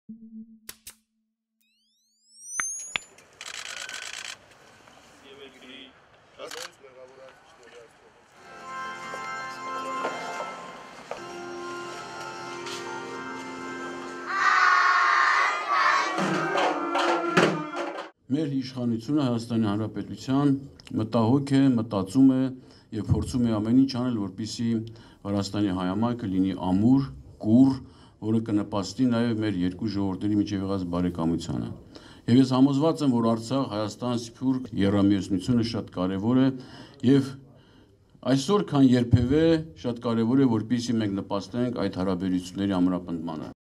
Մեր իշխանությունը Հայաստանի Հանրապետության մտահոգ է, մտածում է եւ փորձում է ամեն ինչ անել, որպեսզի Վրաստանի հայամայքը լինի ամուր, կուռ, որը կնպաստի նաեւ մեր երկու ժողովուրդների միջև եղած բարեկամությանը։ Եվ ես համոզված եմ, որ Արցախ, Հայաստան, Սփյուռք երանմիությունությունը շատ կարեւոր է եւ այսօր քան երբևէ շատ կարեւոր է, որպեսզի մենք նպաստենք այդ հարաբերությունների ամրապնդմանը։